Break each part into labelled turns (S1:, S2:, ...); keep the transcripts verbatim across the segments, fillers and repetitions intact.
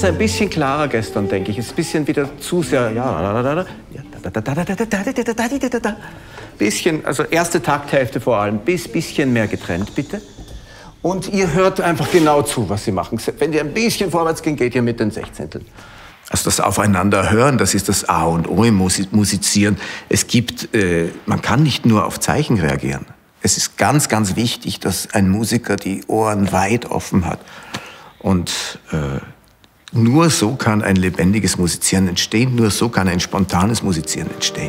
S1: ein bisschen klarer gestern, denke ich. Es ist ein bisschen wieder zu sehr, ja, bisschen, also erste Takthälfte vor allem, bis bisschen mehr getrennt, bitte. Und ihr hört einfach genau zu, was sie machen. Wenn ihr ein bisschen vorwärts geht, geht ihr mit den Sechzehnteln. Also das Aufeinanderhören, das ist das A und O im Musizieren. Es gibt, äh, man kann nicht nur auf Zeichen reagieren. Es ist ganz, ganz wichtig, dass ein Musiker die Ohren weit offen hat. Und äh, nur so kann ein lebendiges Musizieren entstehen, nur so kann ein spontanes Musizieren entstehen.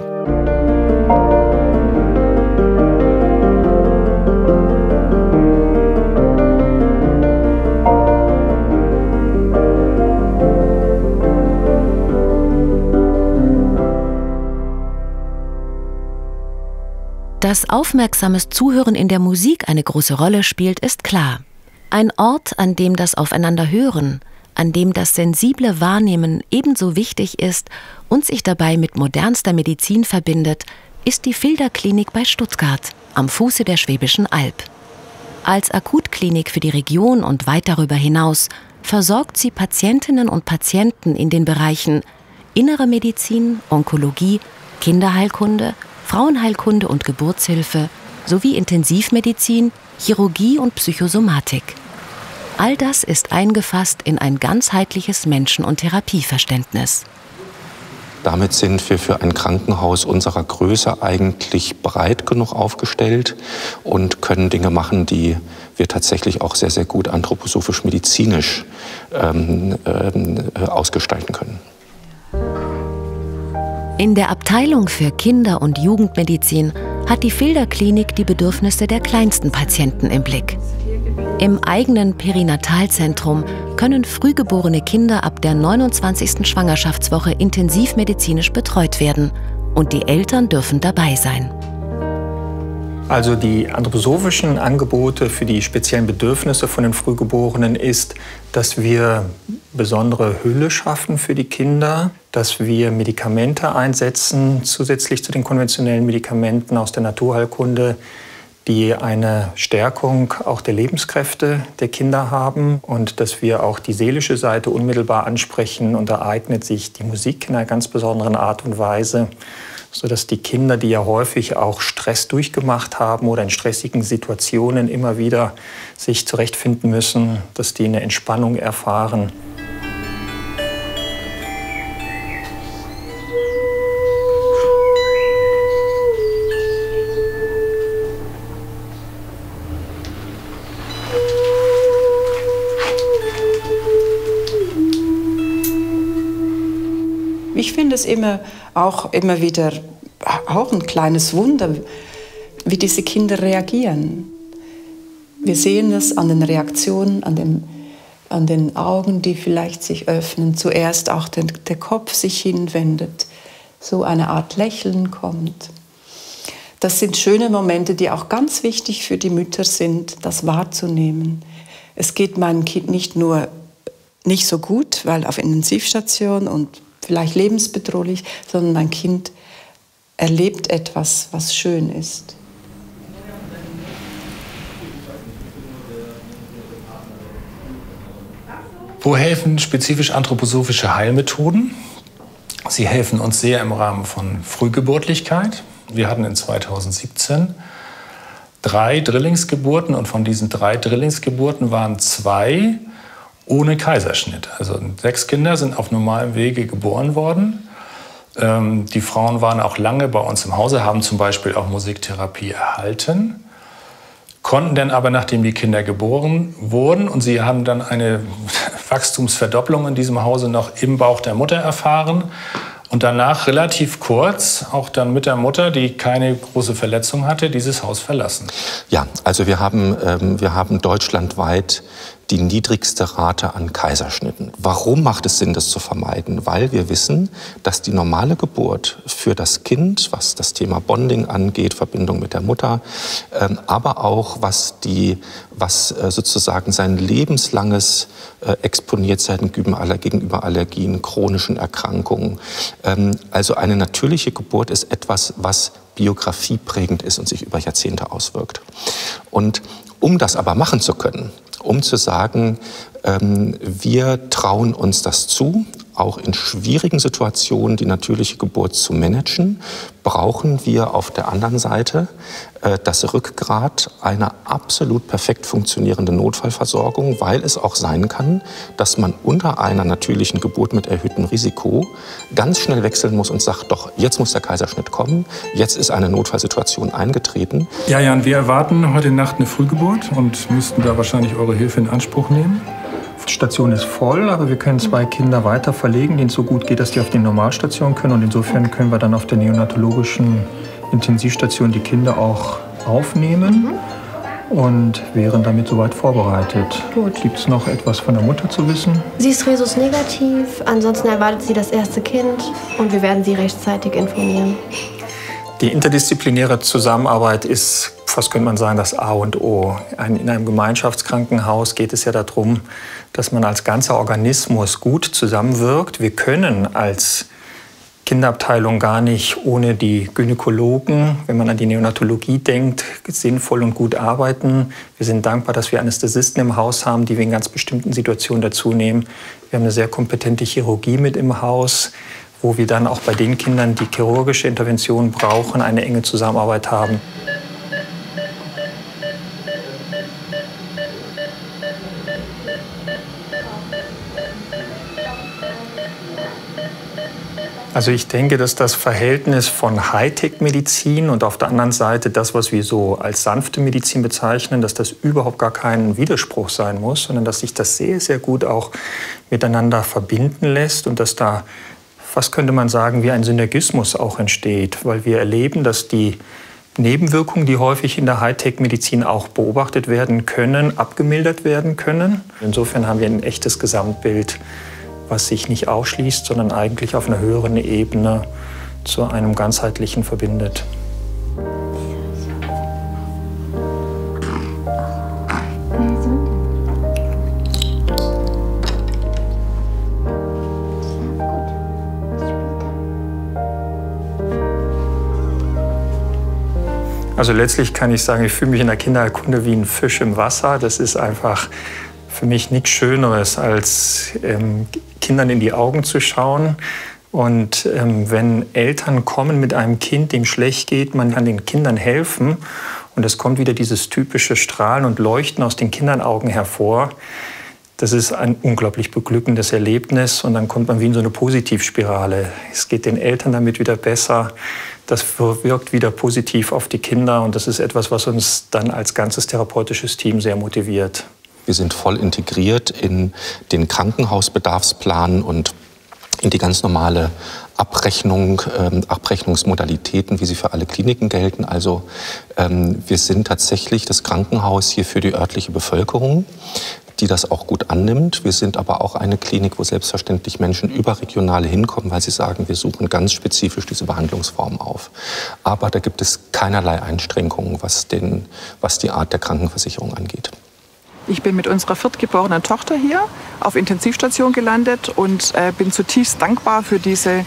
S2: Dass aufmerksames Zuhören in der Musik eine große Rolle spielt, ist klar. Ein Ort, an dem das Aufeinanderhören, an dem das sensible Wahrnehmen ebenso wichtig ist und sich dabei mit modernster Medizin verbindet, ist die Filder-Klinik bei Stuttgart, am Fuße der Schwäbischen Alb. Als Akutklinik für die Region und weit darüber hinaus versorgt sie Patientinnen und Patienten in den Bereichen Innere Medizin, Onkologie, Kinderheilkunde, Frauenheilkunde und Geburtshilfe sowie Intensivmedizin, Chirurgie und Psychosomatik. All das ist eingefasst in ein ganzheitliches Menschen- und Therapieverständnis.
S3: Damit sind wir für ein Krankenhaus unserer Größe eigentlich breit genug aufgestellt und können Dinge machen, die wir tatsächlich auch sehr, sehr gut anthroposophisch-medizinisch ähm, äh, ausgestalten können.
S2: In der Abteilung für Kinder- und Jugendmedizin hat die Filder-Klinik die Bedürfnisse der kleinsten Patienten im Blick. Im eigenen Perinatalzentrum können frühgeborene Kinder ab der neunundzwanzigsten Schwangerschaftswoche intensivmedizinisch betreut werden und die Eltern dürfen dabei sein.
S4: Also die anthroposophischen Angebote für die speziellen Bedürfnisse von den Frühgeborenen ist, dass wir besondere Hülle schaffen für die Kinder, dass wir Medikamente einsetzen, zusätzlich zu den konventionellen Medikamenten aus der Naturheilkunde, die eine Stärkung auch der Lebenskräfte der Kinder haben und dass wir auch die seelische Seite unmittelbar ansprechen. Und da eignet sich die Musik in einer ganz besonderen Art und Weise, sodass die Kinder, die ja häufig auch Stress durchgemacht haben oder in stressigen Situationen immer wieder sich zurechtfinden müssen, dass die eine Entspannung erfahren.
S5: Ich finde es immer auch immer wieder auch ein kleines Wunder, wie diese Kinder reagieren. Wir sehen es an den Reaktionen, an, dem, an den Augen, die vielleicht sich öffnen. Zuerst auch den, der Kopf sich hinwendet, so eine Art Lächeln kommt. Das sind schöne Momente, die auch ganz wichtig für die Mütter sind, das wahrzunehmen. Es geht meinem Kind nicht nur nicht so gut, weil auf Intensivstation und vielleicht lebensbedrohlich, sondern mein Kind erlebt etwas, was schön ist.
S6: Wo helfen spezifisch anthroposophische Heilmethoden? Sie helfen uns sehr im Rahmen von Frühgeburtlichkeit. Wir hatten in zweitausendsiebzehn drei Drillingsgeburten und von diesen drei Drillingsgeburten waren zwei ohne Kaiserschnitt. Also sechs Kinder sind auf normalem Wege geboren worden. Ähm, die Frauen waren auch lange bei uns im Hause, haben zum Beispiel auch Musiktherapie erhalten, konnten dann aber, nachdem die Kinder geboren wurden, und sie haben dann eine Wachstumsverdopplung in diesem Hause noch im Bauch der Mutter erfahren und danach relativ kurz, auch dann mit der Mutter, die keine große Verletzung hatte, dieses Haus verlassen.
S3: Ja, also wir haben, ähm, wir haben deutschlandweit die niedrigste Rate an Kaiserschnitten. Warum macht es Sinn, das zu vermeiden? Weil wir wissen, dass die normale Geburt für das Kind, was das Thema Bonding angeht, Verbindung mit der Mutter, ähm, aber auch was, die, was äh, sozusagen sein lebenslanges äh, Exponiertsein gegenüber Allergien, chronischen Erkrankungen. Ähm, also eine natürliche Geburt ist etwas, was biografieprägend ist und sich über Jahrzehnte auswirkt. Und um das aber machen zu können, um zu sagen, ähm, wir trauen uns das zu, auch in schwierigen Situationen die natürliche Geburt zu managen, brauchen wir auf der anderen Seite äh, das Rückgrat einer absolut perfekt funktionierenden Notfallversorgung, weil es auch sein kann, dass man unter einer natürlichen Geburt mit erhöhtem Risiko ganz schnell wechseln muss und sagt, doch, jetzt muss der Kaiserschnitt kommen, jetzt ist eine Notfallsituation eingetreten.
S6: Ja, Jan, wir erwarten heute Nacht eine Frühgeburt und müssten da wahrscheinlich eure Hilfe in Anspruch nehmen.
S4: Die Station ist voll, aber wir können zwei Kinder weiter verlegen, denen es so gut geht, dass die auf die Normalstation können. Und insofern können wir dann auf der neonatologischen Intensivstation die Kinder auch aufnehmen und wären damit soweit vorbereitet. Gibt es noch etwas von der Mutter zu wissen?
S7: Sie ist Rhesus negativ, ansonsten erwartet sie das erste Kind und wir werden sie rechtzeitig informieren.
S4: Die interdisziplinäre Zusammenarbeit ist, fast könnte man sagen, das A und O. In einem Gemeinschaftskrankenhaus geht es ja darum, dass man als ganzer Organismus gut zusammenwirkt. Wir können als Kinderabteilung gar nicht ohne die Gynäkologen, wenn man an die Neonatologie denkt, sinnvoll und gut arbeiten. Wir sind dankbar, dass wir Anästhesisten im Haus haben, die wir in ganz bestimmten Situationen dazu nehmen. Wir haben eine sehr kompetente Chirurgie mit im Haus, wo wir dann auch bei den Kindern, die chirurgische Intervention brauchen, eine enge Zusammenarbeit haben. Also ich denke, dass das Verhältnis von Hightech-Medizin und auf der anderen Seite das, was wir so als sanfte Medizin bezeichnen, dass das überhaupt gar kein Widerspruch sein muss, sondern dass sich das sehr, sehr gut auch miteinander verbinden lässt und dass da, was könnte man sagen, wie ein Synergismus auch entsteht, weil wir erleben, dass die Nebenwirkungen, die häufig in der Hightech-Medizin auch beobachtet werden können, abgemildert werden können. Insofern haben wir ein echtes Gesamtbild, was sich nicht ausschließt, sondern eigentlich auf einer höheren Ebene zu einem ganzheitlichen verbindet. Also letztlich kann ich sagen, ich fühle mich in der Kinderheilkunde wie ein Fisch im Wasser. Das ist einfach für mich nichts Schöneres, als ähm, Kindern in die Augen zu schauen. Und ähm, wenn Eltern kommen mit einem Kind, dem schlecht geht, man kann den Kindern helfen. Und es kommt wieder dieses typische Strahlen und Leuchten aus den Kindernaugen hervor. Das ist ein unglaublich beglückendes Erlebnis. Und dann kommt man wie in so eine Positivspirale. Es geht den Eltern damit wieder besser. Das wirkt wieder positiv auf die Kinder. Und das ist etwas, was uns dann als ganzes therapeutisches Team sehr motiviert.
S3: Wir sind voll integriert in den Krankenhausbedarfsplan und in die ganz normale Abrechnung, ähm, Abrechnungsmodalitäten, wie sie für alle Kliniken gelten. Also ähm, wir sind tatsächlich das Krankenhaus hier für die örtliche Bevölkerung, die das auch gut annimmt. Wir sind aber auch eine Klinik, wo selbstverständlich Menschen überregional hinkommen, weil sie sagen, wir suchen ganz spezifisch diese Behandlungsform auf. Aber da gibt es keinerlei Einschränkungen, was, den, was die Art der Krankenversicherung angeht.
S8: Ich bin mit unserer viertgeborenen Tochter hier auf Intensivstation gelandet und äh, bin zutiefst dankbar für diese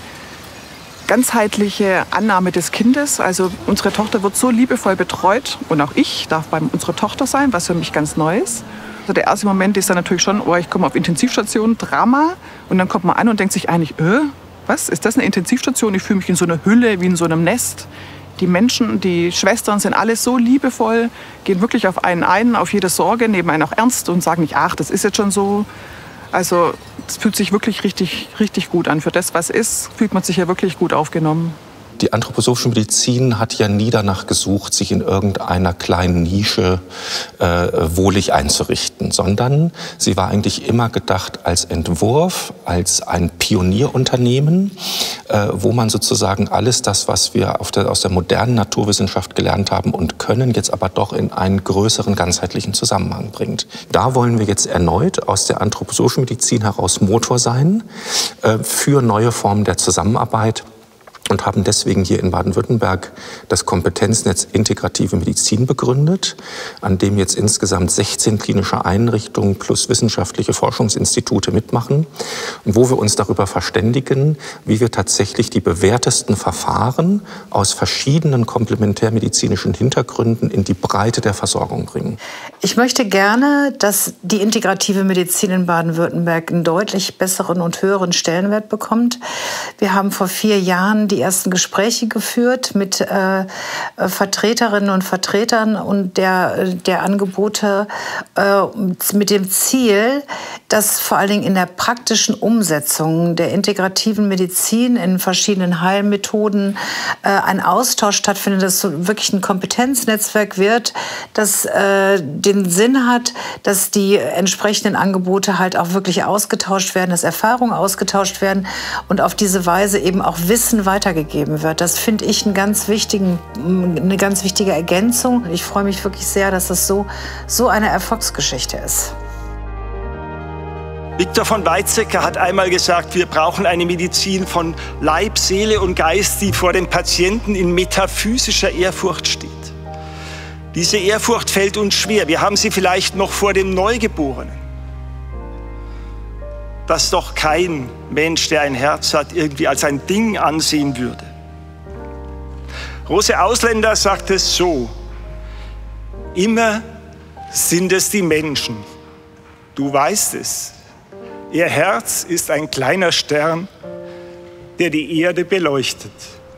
S8: ganzheitliche Annahme des Kindes. Also unsere Tochter wird so liebevoll betreut und auch ich darf bei unserer Tochter sein, was für mich ganz neu ist. Also der erste Moment ist dann natürlich schon, oh, ich komme auf Intensivstation, Drama. Und dann kommt man an und denkt sich eigentlich, äh, was, ist das eine Intensivstation? Ich fühle mich in so einer Hülle, wie in so einem Nest. Die Menschen, die Schwestern sind alle so liebevoll, gehen wirklich auf einen ein, auf jede Sorge, nehmen einen auch ernst und sagen nicht, ach, das ist jetzt schon so. Also es fühlt sich wirklich richtig, richtig gut an. Für das, was ist, fühlt man sich ja wirklich gut aufgenommen.
S3: Die anthroposophische Medizin hat ja nie danach gesucht, sich in irgendeiner kleinen Nische äh, wohlig einzurichten, sondern sie war eigentlich immer gedacht als Entwurf, als ein Pionierunternehmen, äh, wo man sozusagen alles das, was wir auf der, aus der modernen Naturwissenschaft gelernt haben und können, jetzt aber doch in einen größeren ganzheitlichen Zusammenhang bringt. Da wollen wir jetzt erneut aus der anthroposophischen Medizin heraus Motor sein äh, für neue Formen der Zusammenarbeit. und haben deswegen hier in Baden-Württemberg das Kompetenznetz Integrative Medizin begründet, an dem jetzt insgesamt sechzehn klinische Einrichtungen plus wissenschaftliche Forschungsinstitute mitmachen und wo wir uns darüber verständigen, wie wir tatsächlich die bewährtesten Verfahren aus verschiedenen komplementärmedizinischen Hintergründen in die Breite der Versorgung bringen.
S9: Ich möchte gerne, dass die integrative Medizin in Baden-Württemberg einen deutlich besseren und höheren Stellenwert bekommt. Wir haben vor vier Jahren die ersten Gespräche geführt mit äh, Vertreterinnen und Vertretern und der, der Angebote äh, mit dem Ziel, dass vor allen Dingen in der praktischen Umsetzung der integrativen Medizin in verschiedenen Heilmethoden äh, ein Austausch stattfindet, dass so wirklich ein Kompetenznetzwerk wird, das äh, den Sinn hat, dass die entsprechenden Angebote halt auch wirklich ausgetauscht werden, dass Erfahrungen ausgetauscht werden und auf diese Weise eben auch Wissen weitergegeben wird. Das finde ich einen ganz wichtigen, eine ganz wichtige Ergänzung. Ich freue mich wirklich sehr, dass das so, so eine Erfolgsgeschichte ist.
S10: Viktor von Weizsäcker hat einmal gesagt, wir brauchen eine Medizin von Leib, Seele und Geist, die vor dem Patienten in metaphysischer Ehrfurcht steht. Diese Ehrfurcht fällt uns schwer. Wir haben sie vielleicht noch vor dem Neugeborenen. Das doch kein Mensch, der ein Herz hat, irgendwie als ein Ding ansehen würde. Rose Ausländer sagt es so: Immer sind es die Menschen. Du weißt es. Ihr Herz ist ein kleiner Stern, der die Erde beleuchtet.